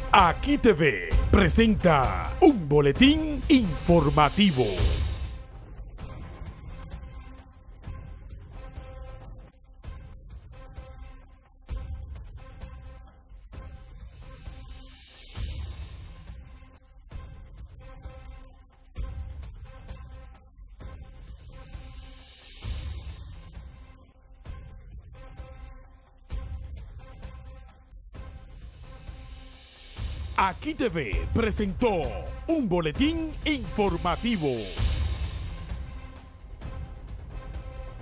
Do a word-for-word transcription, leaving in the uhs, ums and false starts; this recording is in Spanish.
Aquí T V presenta un boletín informativo. Aquí T V presentó un boletín informativo.